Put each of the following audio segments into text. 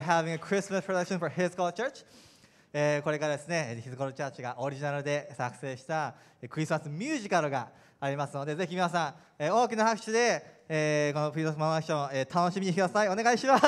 Having a Christmas production for His Call Church、これからですね、His Call Church がオリジナルで作成したクリスマスミュージカルがありますので、ぜひ皆さん、大きな拍手で、このクリスマスマンアクション、楽しみにしてください。お願いします。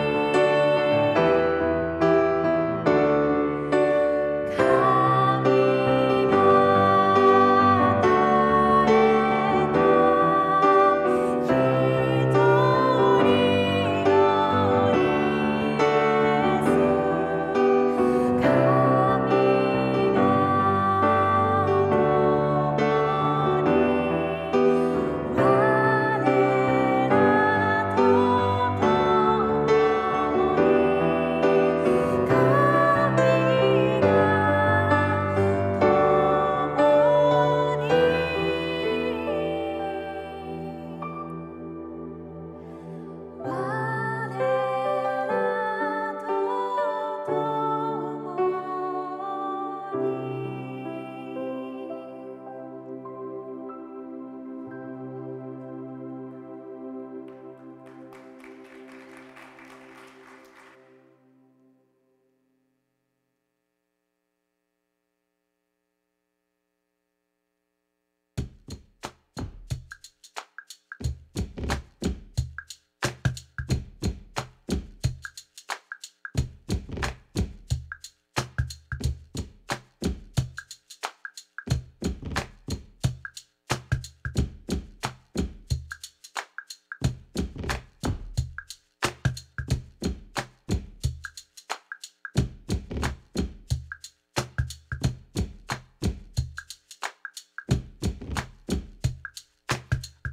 神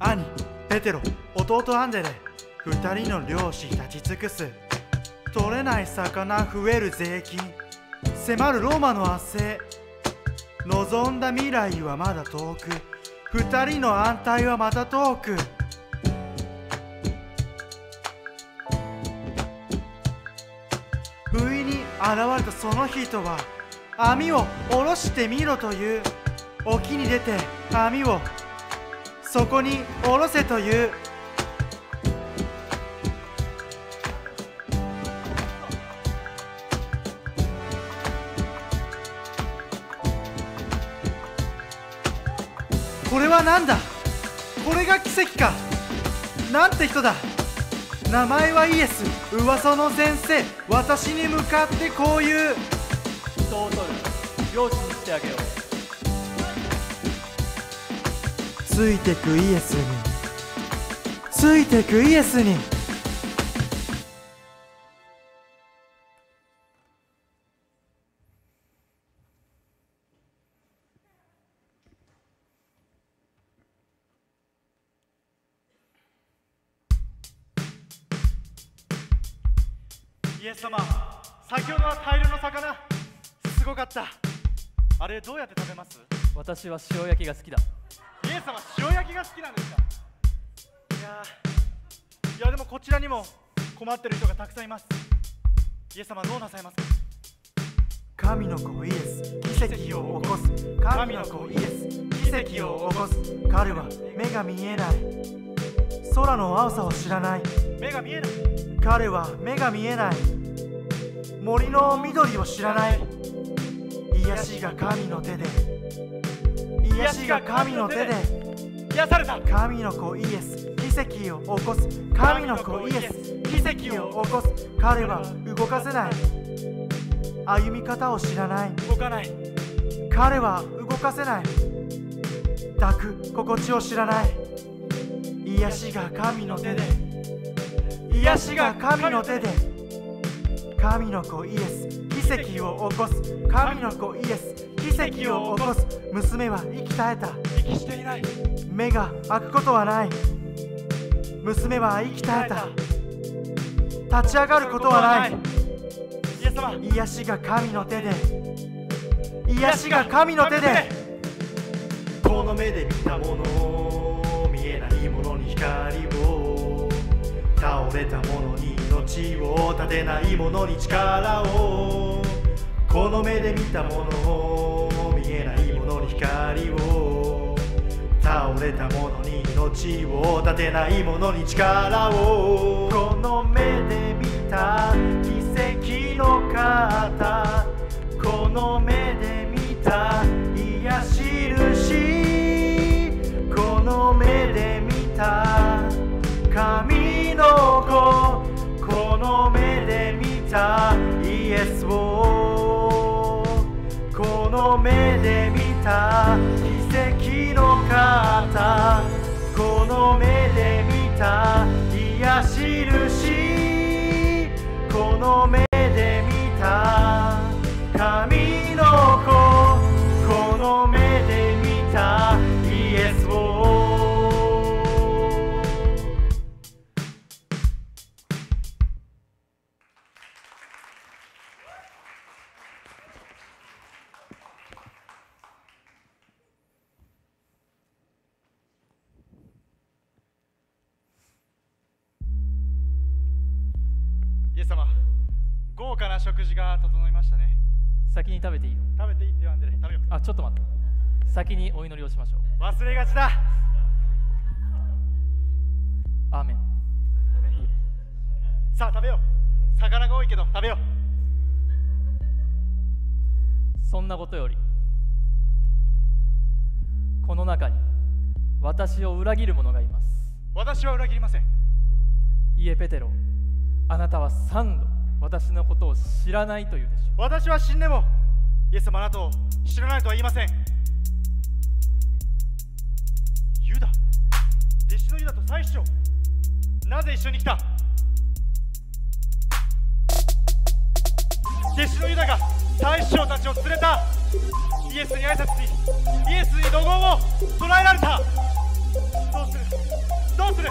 兄ペテロ、弟アンデレ、二人の漁師立ち尽くす。取れない魚増える税金、迫るローマの圧政。望んだ未来はまだ遠く、二人の安泰はまた遠く。不意に現れたその人は、網を下ろしてみろという。沖に出て網をそこに下ろせという。これは何だ。これが奇跡か。なんて人だ。名前はイエス、噂の先生。私に向かってこう言う。 人を取る、漁師にしてあげよう。 ついてくイエスに、ついてくイエスに。イエス様、先ほどは大量の魚、すごかった。あれどうやって食べます？ 私は塩焼きが好きだ。 イエス様、塩焼きが好きなんですか？いやでもこちらにも困ってる人がたくさんいます。イエス様、どうなさいますか？神の子イエス、奇跡を起こす。神の子イエス、奇跡を起こす。彼は目が見えない。空の青さを知らない。目が見えない。彼は目が見えない。森の緑を知らない。癒しが神の手で、癒しが神の手で癒された。神の子イエス、奇跡を起こす。神の子イエス、奇跡を起こす。彼は動かせない。歩み方を知らない。動かない。彼は動かせない。抱く心地を知らない。癒しが神の手で、癒しが神の手で。神の子イエス、奇跡を起こす。神の子イエス、奇跡を起こす。娘は息絶えた。息していない。目が開くことはない。娘は息絶えた。立ち上がることはない。イエス様、癒しが神の手で、癒しが神の手で。この目で見たもの、見えないものに光を、倒れたものに命を、立てないものに力を。この目で見たもの、見えないものに光を、倒れたものに命を、立てないものに力を。この目で見た奇跡の方、この目で見た癒し主、この目で見た神の子、この目で見たイエスを、この目で見た奇跡の方、この目で見た癒し主、この目で見た神の子、この目で見たイエスを。イエス様、豪華な食事が整いましたね。 先に食べていいよ。 食べていいって言わんでね。食べよう。 あ、ちょっと待って。先にお祈りをしましょう。 忘れがちだ。 アーメン。 さあ食べよう。魚が多いけど食べよう。そんなことより、この中に私を裏切る者がいます。 私は裏切りません。 いえペテロ、あなたは3度私のことを知らないというでしょう。 私は死んでもイエス様あなたを知らないとは言いません。ユダ、弟子のユダと最初、なぜ一緒に来た？弟子のユダが大使長たちを連れた。イエスに挨拶に、イエスに怒号を唱えられた。 どうする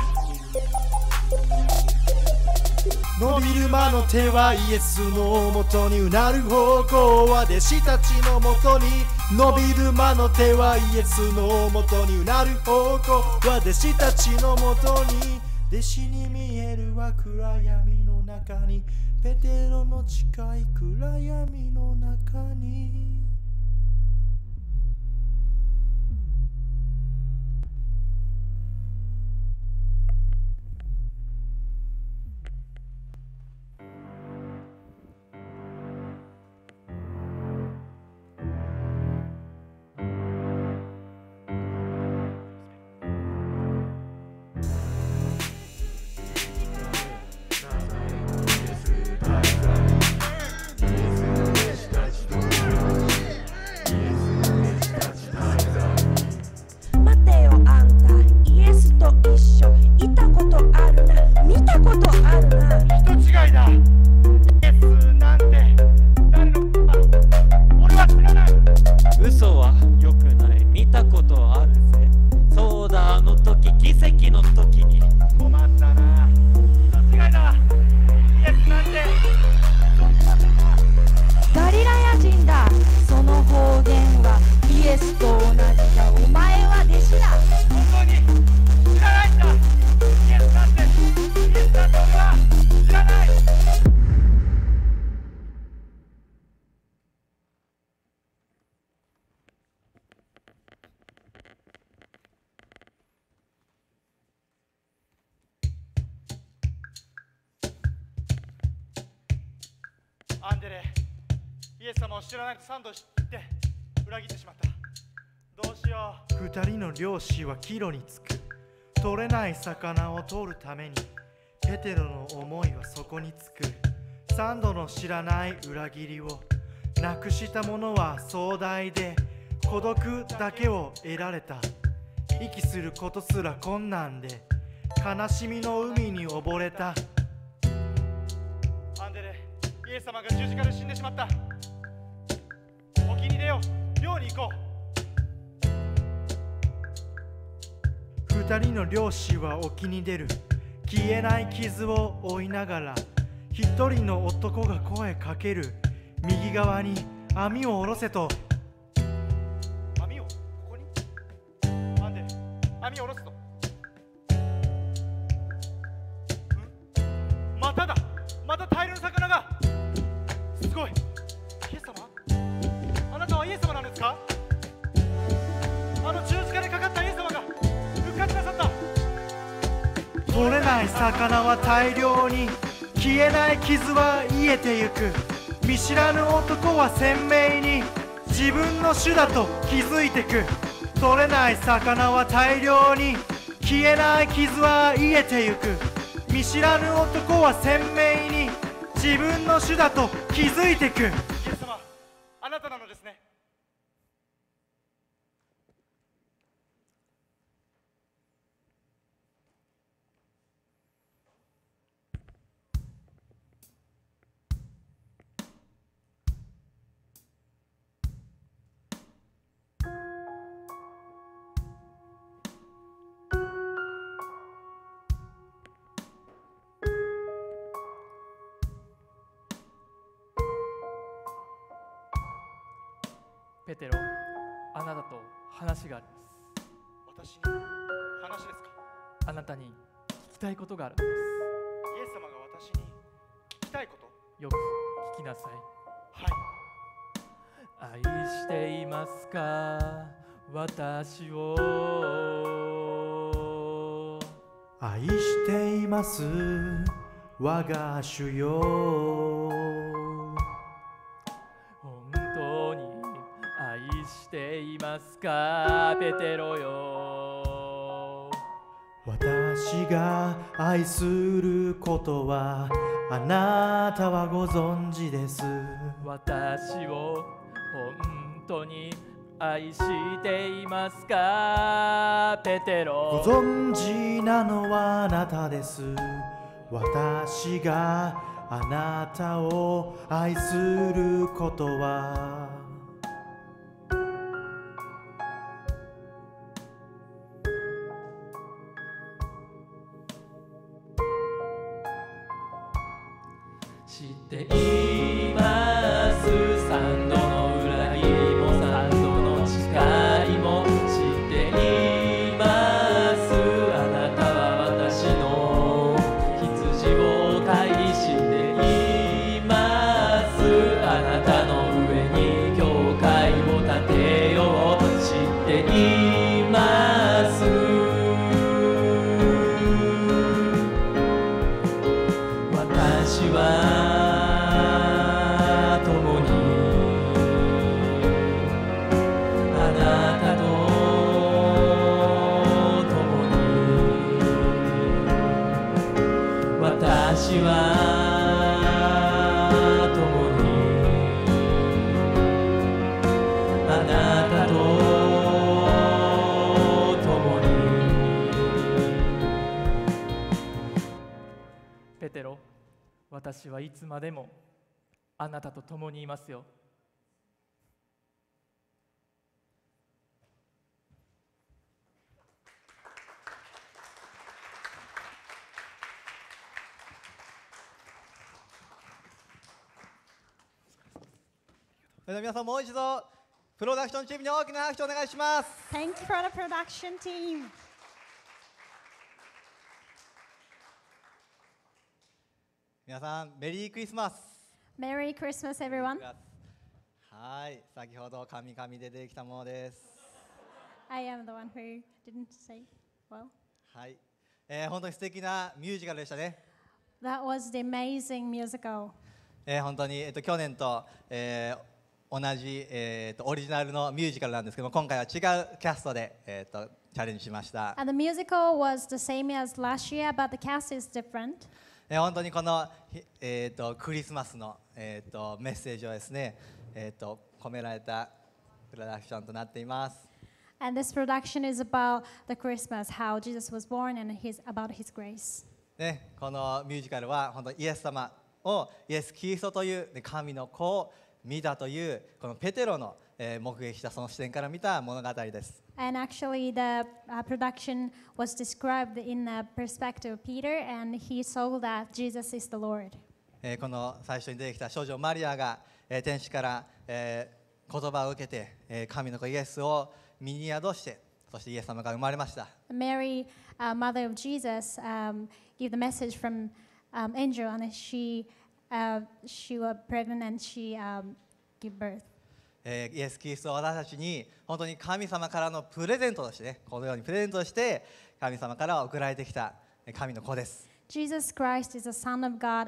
伸びる魔の手はイエスのもとに、うなる方向は弟子たちのもとに。伸びる魔の手はイエスのもとに、うなる方向は弟子たちのもとに。弟子に見えるは暗闇の中に、ペテロの近い暗闇の中に。 アンデレ、イエス様を知らないと3度知って裏切ってしまった。どうしよう。2人の漁師は帰路につく。取れない魚を取るために、ペテロの思いはそこにつく。3度の知らない裏切りをなくした者は壮大で、孤独だけを得られた。息することすら困難で、悲しみの海に溺れた。アンデレ、イエス様が十字架で死んでしまった。沖に出よう、漁に行こう。2人の漁師は沖に出る。消えない傷を負いながら、1人の男が声かける。右側に網を下ろせと。網をここに？アンデレ、網を下ろすと。まただ、また大量の魚が。すごい。イエス様、あなたはイエス様なんですか？あの十字架でかかったイエス様が復活なさった。取れない魚は大量に、消えない傷は癒えてゆく。見知らぬ男は鮮明に自分の主だと気づいてく。取れない魚は大量に、消えない傷は癒えてゆく。見知らぬ男は鮮明に自分の主だと気づいてく。イエス様、あなたなのですね。 ペテロ、あなたと話があります。 私に話ですか？ あなたに聞きたいことがあるんです。 イエス様が私に聞きたいこと？ よく聞きなさい。 はい。 愛していますか、私を。 愛しています、我が主よ。 本当に愛していますか、ペテロよ。 私が愛することはあなたはご存知です。 私を本当に愛していますか、ペテロ。 ご存知なのはあなたです。私があなたを愛することは。 あなたの上に教会を建てよう知っています私は共にあなたと共に私はペテロ、私はいつまでもあなたと共にいますよ。 それでは皆さんもう一度プロダクションチームに大きな拍手をお願いします。 Thank you for the production team. 皆さんメリークリスマス。 Merry Christmas, everyone. はい、先ほど神々で出てきたものです。 I am the one who didn't say well. はい、本当に素敵なミュージカルでしたね。 That was the amazing musical. 本当に、去年と、同じ、オリジナルのミュージカルなんですけども、今回は違うキャストで、チャレンジしました。 And the musical was the same as last year, but the cast is different. 本当にこの、クリスマスの、メッセージをですね、込められたプロダクションとなっています。 And this production is about the Christmas, how Jesus was born, and about His grace. ね、このミュージカルは本当にイエス様をイエス・キリストという、ね、神の子を見たというこのペテロの、目撃したその視点から見た物語です。 And actually, the production was described in the perspective of Peter, and he saw that Jesus is the Lord. この最初に出てきた少女マリアが、天使から、言葉を受けて、神の子イエスを身に宿して、そしてイエス様が生まれました。 Mary, mother of Jesus, gave the message from angel, and she was pregnant and she gave birth. イエス・キリストは私たちに本当に神様からのプレゼントとして、ね、このようにプレゼントとして神様から送られてきた神の子です。 Jesus Christ is the Son of God,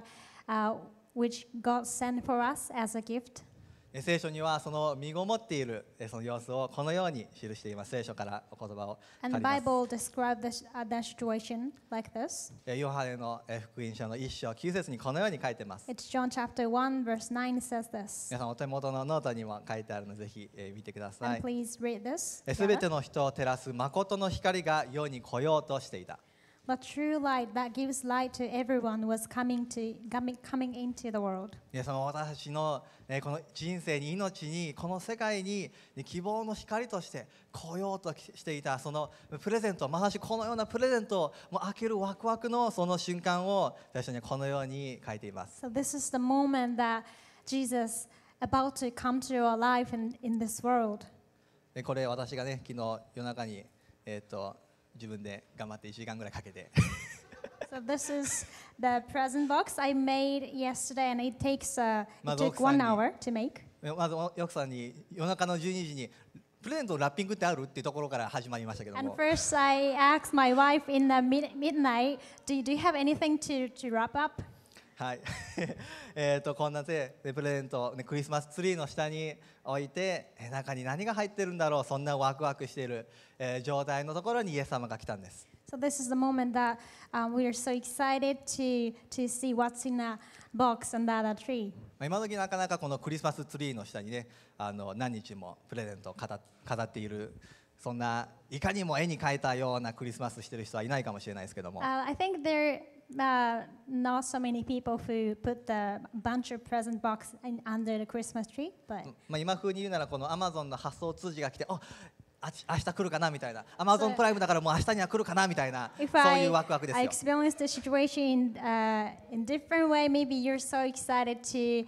which God sent for us as a gift. 聖書にはその身ごもっているその様子をこのように記しています。聖書からお言葉を借 And り the ます。 Bible describes that situation like this. ヨハネの福音書の1章9節にこのように書いています。 It's John chapter 1, verse 9 says this. 皆さんお手元のノートにも書いてあるのでぜひ見てくださ And い。 please read this. すべての人を照らす誠の光が世に来ようとしていた。 The true light that gives light to everyone was coming into the world. その私たちのこの人生に命にこの世界に希望の光として来ようとしていたそのプレゼント、まさしくこのようなプレゼントをもう開けるワクワクのその瞬間を最初にこのように書いています。 So this is the moment that Jesus about to come to our life in this world. これ私がね昨日夜中に自分で頑張って1時間ぐらいかけて So this is the present box I made yesterday, and it まず took 奥さん 1 に hour to make. まず奥さんに夜中の12時にプレゼントのラッピングってあるっていうところから始まりましたけど And も first, I asked my wife in the midnight, do you have anything to wrap up? はいこんなでプレゼント、クリスマスツリーの下に置いて中に何が入ってるんだろう、そんなワクワクしている、状態のところにイエス様が来たんです。 So this is the moment that we are so excited to see what's in a box under the tree. 今時なかなかこのクリスマスツリーの下にね何日もプレゼントを飾っている、そんないかにも絵に描いたようなクリスマスしてる人はいないかもしれないですけども、 I think there not so many people who put the bunch of present box under the Christmas tree, but 今風に言うならこのアマゾンの発送通知が来て明日来るかなみたいな、アマゾンプライムだからもう明日には来るかなみたいな、 if そういうワクワクです I よ。 experienced the situation in different way, maybe you're so excited to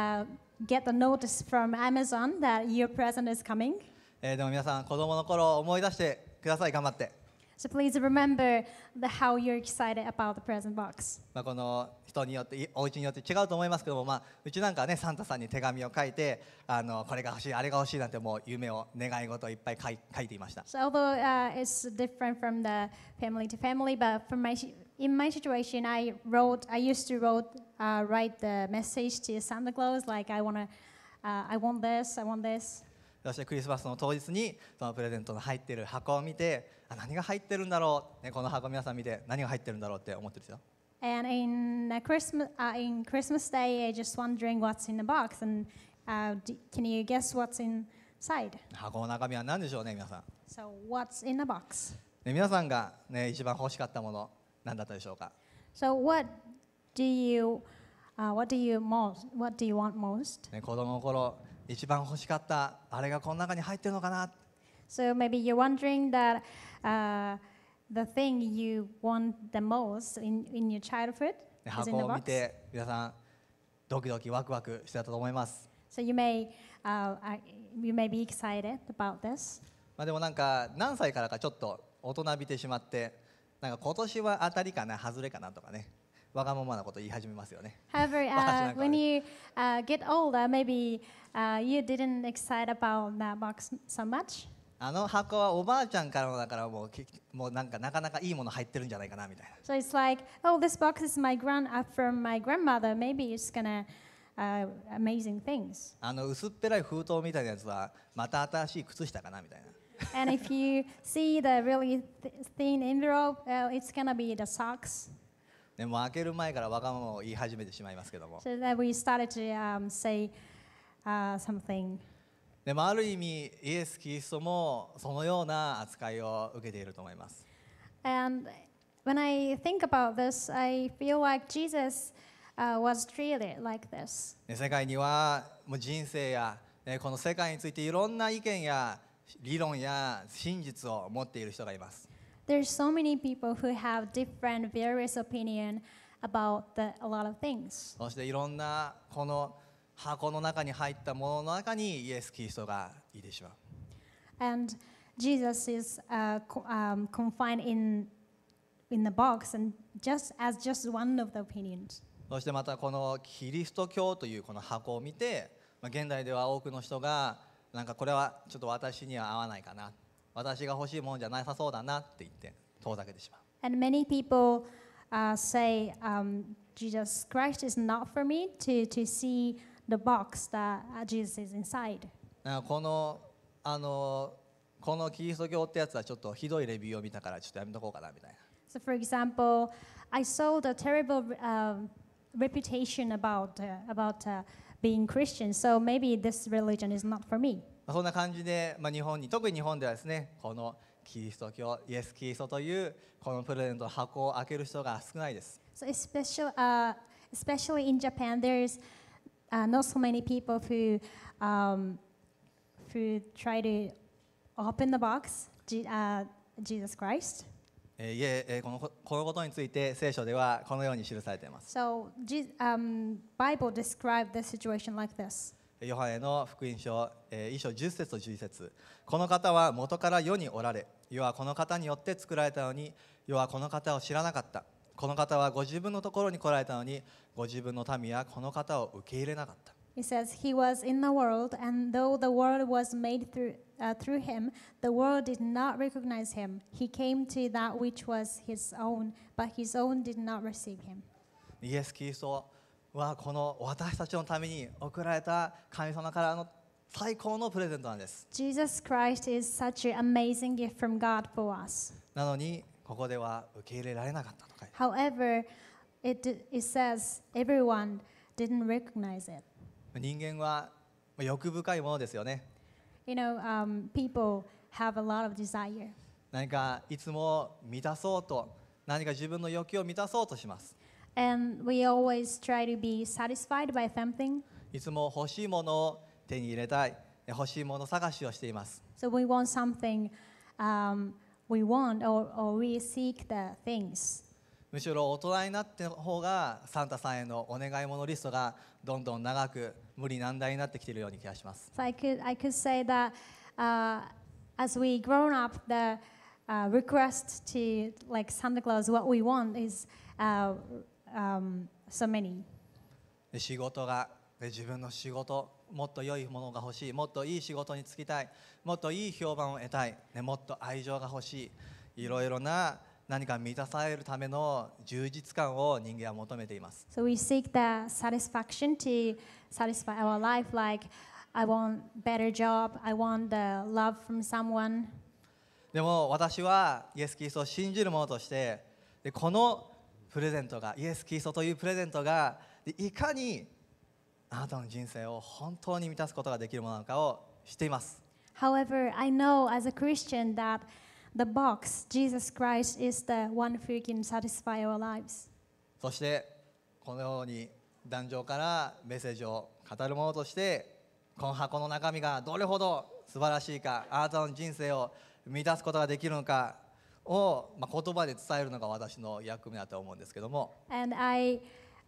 get the notice from Amazon that your present is coming. でも皆さん子供の頃を思い出してください、頑張って。 So please remember how you're excited about the present box. この人によってお家によって違うと思いますけども、うちなんかはねサンタさんに手紙を書いてこれが欲しいあれが欲しいなんてもう夢を願い事をいっぱい書いていました。 So although it's different from the family to family, but in my situation, I used to write the message to Santa Claus like I want this, I want this. そしてクリスマスの当日にそのプレゼントの入っている箱を見て何が入ってるんだろう、この箱皆さん見て何が入ってるんだろうって思ってるんですよ。 And in Christmas Day, I just wondering what's in the box, and can you guess what's inside? 箱の中身は何でしょうね皆さん。 So what's in the box? 皆さんが、一番欲しかったもの何だったでしょうか。 So what do you want most? 子供の頃一番欲しかったあれがこの中に入ってるのかな。 So maybe you're wondering that the thing you want the most in your childhood is 箱 in the を見 box. て皆さんドキドキワクワクしてたと思います。 So you may be excited about this. でもなんか何歳からかちょっと大人びてしまってなんか今年は当たりかな外れかなとかねわがままなこと言い始めますよね。 However, 私なんかは when ね you get older, maybe you didn't excite about that box so much. あの箱はおばあちゃんからのだからもうなんかなかなかいいもの入ってるんじゃないかなみたいな。 So it's like, oh, this box is from my grandmother. Maybe it's gonna amazing things. 薄っぺらい封筒みたいなやつはまた新しい靴下かなみたいな。 And if you see the really thin envelope, it's gonna be the socks. でも開ける前からわがままを言い始めてしまいますけども。 So that we started to say something. でもある意味イエス・キリストもそのような扱いを受けていると思います。 And when I think about this, I feel like Jesus was treated like this. 世界にはもう人生やこの世界についていろんな意見や理論や真実を持っている人がいます。 There's so many people who have different, various opinion about a lot of things. そしていろんなこの箱の中に入ったものの中にイエス・キリストがいてしまう。 And Jesus is confined in the box, and just one of the opinions. そしてまたこのキリスト教というこの箱を見て、現代では多くの人がなんかこれはちょっと私には合わないかな、私が欲しいものじゃなさそうだなって言って遠ざけてしまう。 And many people say Jesus Christ is not for me to see the box that Jesus is inside. このキリスト教ってやつはちょっとひどいレビューを見たからちょっとやめとこうかなみたいな。 So, for example, I saw the terrible reputation about being Christian. So maybe this religion is not for me. そんな感じで、特に日本ではですね、このキリスト教、イエス・キリストというこのプレゼントの箱を開ける人が少ないです。 So especially in Japan, there's not so many people who try to open the box, Jesus Christ. このことについて聖書ではこのように記されています。 So Bible described the situation like this. ヨハネの福音書、1章10節と11節。この方は元から世におられ、世はこの方によって作られたのに、世はこの方を知らなかった。この方はご自分のところに来られたのに、ご自分の民はこの方を受け入れなかった。 It says, He was in the world, and though the world was made through him, the world did not recognize him. He came to that which was his own, but his own did not receive him. イエス・キリストはこの私たちのために送られた神様からの最高のプレゼントなんです。 Jesus Christ is such an amazing gift from God for us. なのにここでは受け入れられなかったと書いてある。 However, it says everyone didn't recognize it. 人間は欲深いものですよね。 You know, people have a lot of desire. 何かいつも満たそうと、何か自分の欲求を満たそうとします。 And we always try to be satisfied by something. いつも欲しいものを手に入れたい、欲しいもの探しをしています。 So we want something we want or we seek the things. むしろ大人になっての方がサンタさんへのお願い物リストがどんどん長く無理難題になってきているように気がします。 So I could say that as we grown up, request to like Santa Claus, what we want is so many. で仕事がで自分の仕事もっと良いものが欲しい、もっといい仕事に就きたい、もっといい評判を得たい、ね、もっと愛情が欲しい、いろいろな何か満たされるための充実感を人間は求めています。 So we seek the satisfaction to satisfy our life. Like, I want better job. I want the love from someone. でも私はイエス・キリストを信じる者としてでこのプレゼントがイエス・キリストというプレゼントがでいかにあなたの人生を本当に満たすことができるものなのかを知っています。 However, I know as a Christian that the box, Jesus Christ, is the one who can satisfy our lives. そしてこのように壇上からメッセージを語る者としてこの箱の中身がどれほど素晴らしいか、あなたの人生を満たすことができるのかを、言葉で伝えるのが私の役目だと思うんですけども、 And I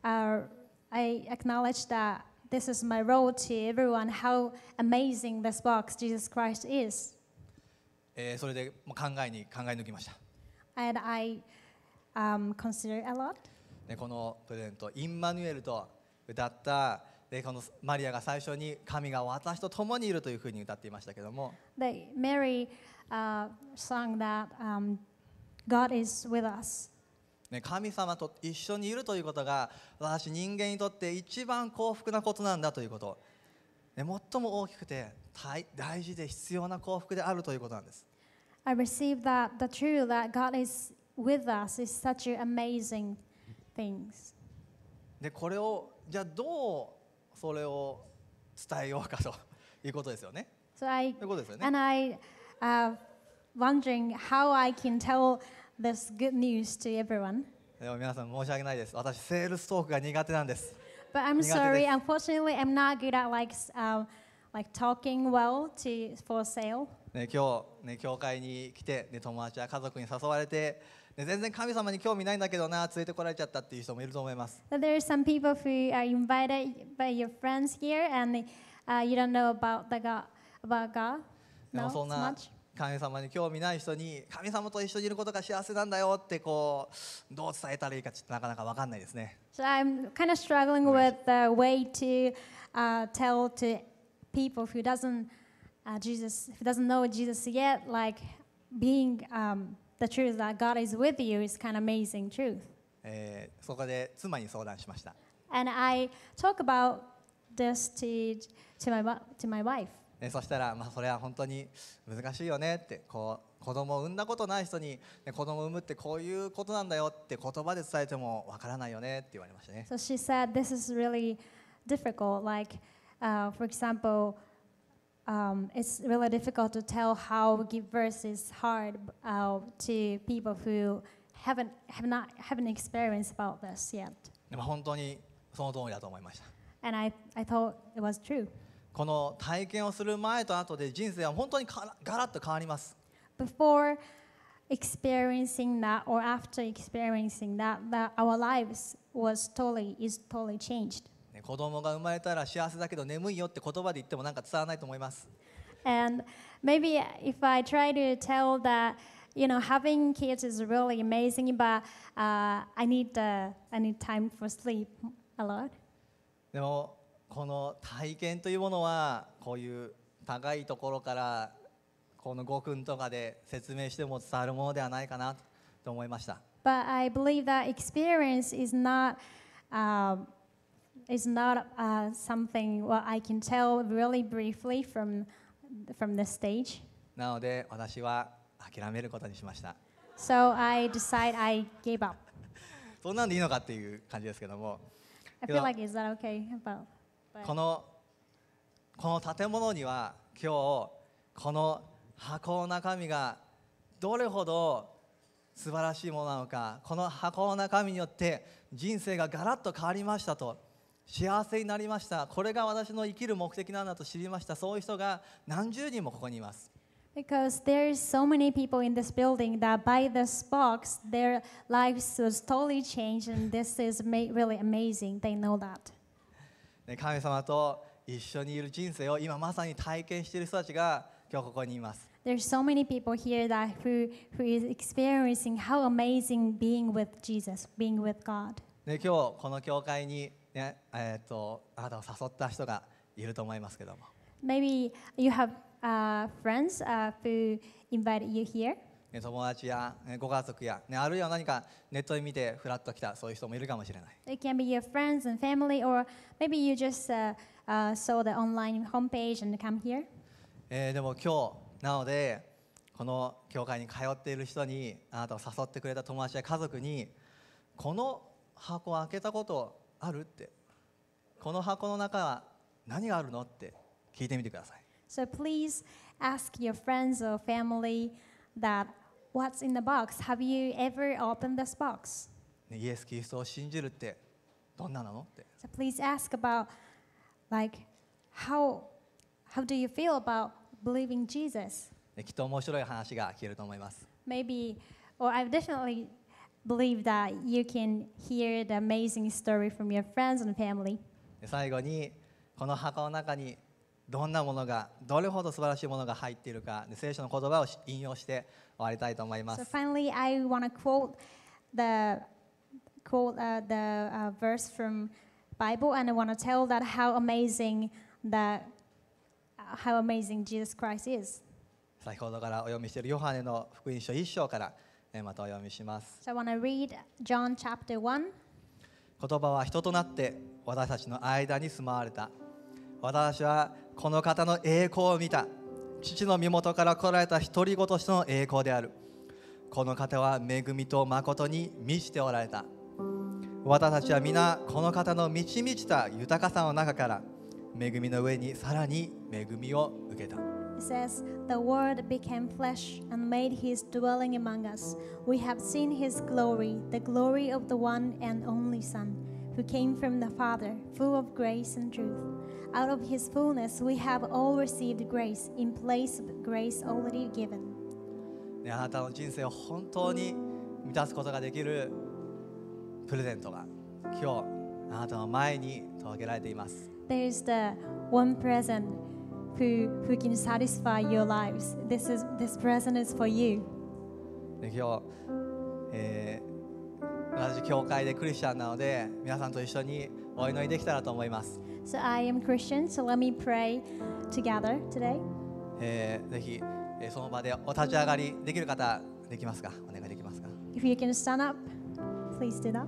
acknowledge that this is my role to everyone, how amazing this box, Jesus Christ, is. それで考え抜きました。 And I consider a lot. でこのプレゼントインマヌエルと歌ったでこのマリアが最初に神が私と共にいるというふうに歌っていましたけども、 Mary sung that God is with us. ね、神様と一緒にいるということが私人間にとって一番幸福なことなんだということ、ね、最も大きくて大事で必要な幸福であるということなんです。 I received that the truth that God is with us is such an amazing things. でこれをじゃあどうそれを伝えようかということですよね。 So I ということですよね。 and I wondering how I can tell this good news to everyone. でも皆さん申し訳ないです。私セールストークが苦手なんです。 But I'm 苦手です。 sorry, unfortunately, I'm not good at like talking well for sale. ね、今日、ね、教会に来て、ね、友達や家族に誘われて、ね、全然神様に興味ないんだけどな、連れてこられちゃったっていう人もいると思います。 But there are some people who are invited by your friends here, and you don't know about God. で No, もそん so な much. 神様に興味ない人に神様と一緒にいることが幸せなんだよってこうどう伝えたらいいかちょっとなかなか分かんないですね。 So I'm kind of struggling with the way to tell to people who doesn't know Jesus yet, like being the truth that God is with you is kind of amazing truth. そこで妻に相談しました。 And I talk about this to my wife. そしたら、それは本当に難しいよねってこう子供を産んだことない人に、ね、子供を産むってこういうことなんだよって言葉で伝えてもわからないよねって言われましたね。 So she said this is really difficult. Like, for example, it's really difficult to tell how give birth is hard to people who haven't experienced about this yet. でも本当にその通りだと思いました。 And I thought it was true. この体験をする前と後で人生は本当にガラッと変わります。 Before experiencing that or after experiencing that our lives is totally changed. ね、子供が生まれたら幸せだけど眠いよって言葉で言ってもなんか伝わらないと思います。 And maybe if I try to tell that, having kids is really amazing, but I need time for sleep a lot. でもこの体験というものはこういう高いところからこの5分とかで説明しても伝わるものではないかなと思いました。 But I believe that experience is not something what I can tell really briefly from the stage. なので私は諦めることにしました。 So I gave up. そんなんでいいのかっていう感じですけども、 I feel like is that okay? But この建物には今日この箱の中身がどれほど素晴らしいものなのか、この箱の中身によって人生がガラッと変わりましたと、幸せになりました、これが私の生きる目的なんだと知りました、そういう人が何十人もここにいます。 because there's so many people in this building that by this box, their lives was totally changed, and this is really amazing. They know that. 神様と一緒にいる人生を今まさに体験している人たちが今日ここにいます。 there's so many people here that who is experiencing how amazing being with Jesus, being with God. で今日この教会に、ねあなたを誘った人がいると思いますけども、 Maybe you have friends who invited you here. 友達やご家族や、あるいは何かネットで見てフラッと来たそういう人もいるかもしれない。 It can be your friends and family, or maybe you just saw the online homepage and come here. でも今日なのでこの教会に通っている人に、あなたを誘ってくれた友達や家族に、この箱を開けたことあるって、この箱の中は何があるのって聞いてみてください。 So please ask your friends or family that what's in the box. Have you ever opened this box? イエス・キリストを信じるってどんななのって。 So please ask about like how do you feel about believing Jesus? きっと面白い話が聞けると思います。 Maybe, or I definitely believe that you can hear the amazing story from your friends and family. で最後にこの箱の中にどんなものが、どれほど素晴らしいものが入っているか、聖書の言葉を引用して終わりたいと思いま So す。 finally, I want to quote the verse from Bible, and I want to tell that how amazing Jesus Christ is. 先ほどからお読みしているヨハネの福音書1章からまたお読みします。 So I want to read John chapter 1. 言葉は人となって私たちの間に住まわれた。私はこの方の栄光を見た。父の身元から来られた独り子としての栄光である。この方は恵みと誠に満ちておられた。私たちは皆この方の満ち満ちた豊かさの中から恵みの上にさらに恵みを受けた。 It says, "The Word became flesh and made His dwelling among us. We have seen His glory, the glory of the one and only Son, who came from the Father, full of grace and truth. Out of His fullness we have all received grace in place of grace already given." あなたの人生を本当に満たすことができるプレゼントが今日あなたの前に届けられています。 There is the one present who can satisfy your lives. This present is for you. で今日、私教会でクリスチャンなので皆さんと一緒にお祈りできたらと思います。 So I am Christian, so let me pray together today. ぜひ、その場でお立ち上がりできる方できますか？お願いできますか？ If you can stand up, please do that.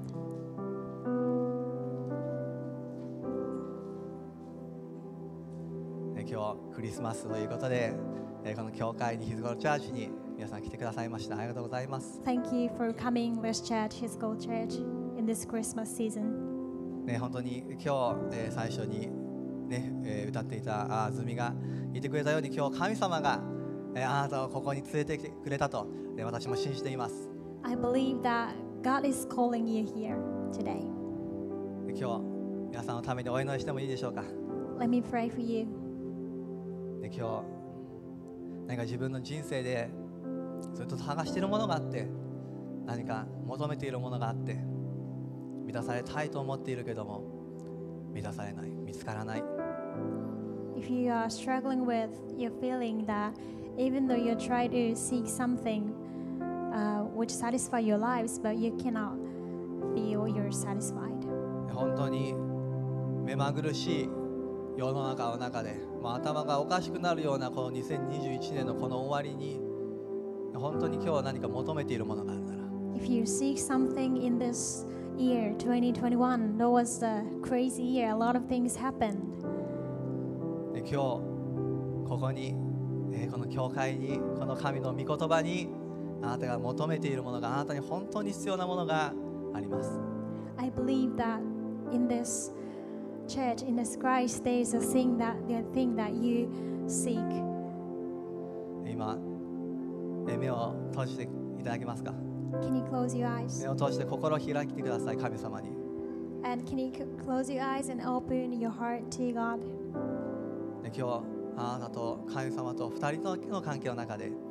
今日クリスマスということで、この教会にヒズゴロチャーチに皆さん来てくださいました。ありがとうございます。 Thank you for coming, West Church, His Gold Church, in this Christmas season. 本当に今日、最初に、歌っていたズミが言ってくれたように、今日神様が、あなたをここに連れてきてくれたと、私も信じています。 I believe that God is calling you here today. 今日皆さんのためにお祈りしてもいいでしょうか？ Let me pray for you. 今日何か自分の人生でずっと探しているものがあって、何か求めているものがあって満たされたいと思っているけども満たされない、見つからない。 If you are struggling with your feeling that even though you try to seek something which satisfy your lives, but you cannot feel you're satisfied. 本当に目まぐるしい世の中の中で、頭がおかしくなるようなこの2021年のこの終わりに、本当に今日は何か求めているものがあるなら、 If you seek something in this year, 2021, that was the crazy year. A lot of things happened. 今日ここに、この教会に、この神の御言葉にあなたが求めているものが、あなたに本当に必要なものがあります。 I believe that in this church, in this Christ, there is a thing that you seek. 今、目を閉じていただけますか？ Can you close your eyes? 目を閉じて心を開いてください、神様に。 And can you close your eyes and open your heart to God? 今日あなたと神様と二人の関係の中で、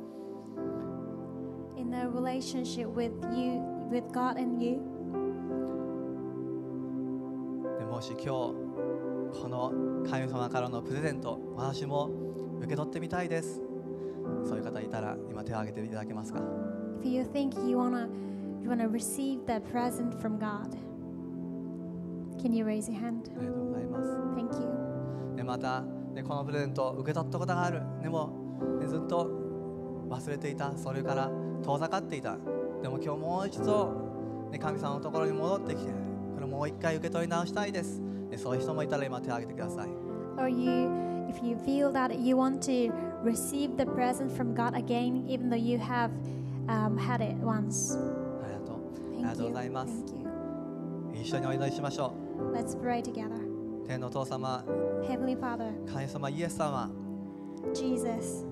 In a relationship with you, with God and you, もし今日この神様からのプレゼント、私も受け取ってみたいです。 そういう方いたら今手を挙げていただけますか。 If you think you wanna receive the present from God, can you raise your hand? ありがとうございます。 Thank you. また、このプレゼントを受け取ったことがある。でも、ずっと忘れていた。それから遠ざかっていた。でも今日もう一度、神様のところに戻ってきて、これもう一回受け取り直したいです。そういう人もいたら今手を挙げてください。 Or if you feel that you want to receive the present from God again, even though you have had it once. ありがとう。ありが Thank とう you. ございます。 Thank you. 一緒にお祈りしましょ Let's pray together. う。天のお父様、 Heavenly Father, 神様、イエス様、 Jesus,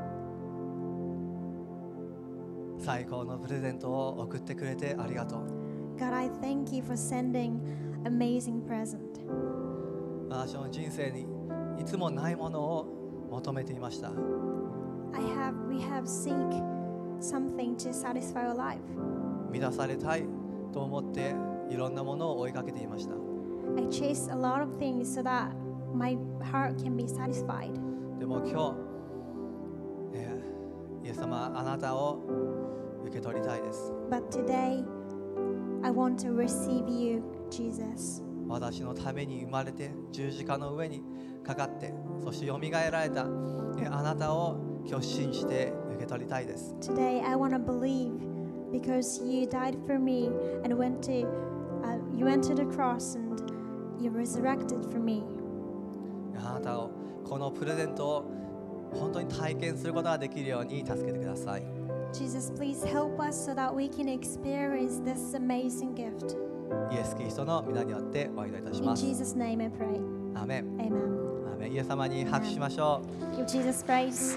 最高のプレゼントを送ってくれてありがとう。 God, I thank you for sending amazing present. 私の人生にいつもないものを求めていました。 We have seek something to satisfy our life. 満たされたいと思っていろんなものを追いかけていました。 I chase a lot of things so that my heart can be satisfied. でも今日、イエス様、あなたを受け取りたいです。 But today, I want to receive you, Jesus. 私のために生まれて十字架の上にかかって、そしてよみがえられた、あなたを今日信じて受け取りたいです。 Today, I want to believe because you died for me and you went to the cross and you resurrected for me. あなたをこのプレゼントを本当に体験することができるように助けてください。 Jesus, please help us so that we can experience this amazing gift. イエス・キリストの皆によってお祈りいたし In ます。 Jesus' name I pray. アーメン。 Amen. アーメン。イエス様に拍手しましょう。 Give Jesus praise.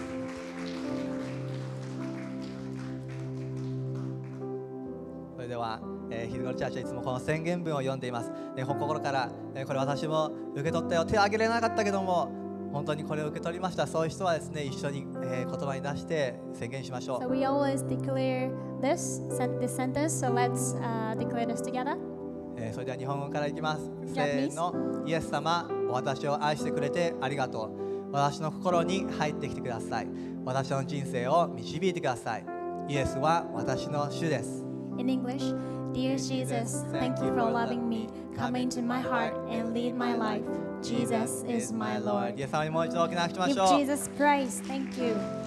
それでは、ヒルゴルチャーチはいつもこの宣言文を読んでいます。心から、これ私も受け取ったよ、手を挙げれなかったけども本当にこれを受け取りました。そういう人はですね、一緒に、言葉に出して宣言しましょ So う。 we always declare this sentence, so let's declare this together. それでは日本語からいきます。 Japanese せーの。イエス様、私を愛してくれてありがとう。私の心に入ってきてください。私の人生を導いてください。イエスは私の主です。 In English, Dear Jesus, thank you for loving me. Come into my heart and lead my life. Jesus is my Lord. イエス様にもう一度大きな拍手しまし Give ょう。 Jesus praise. Thank you.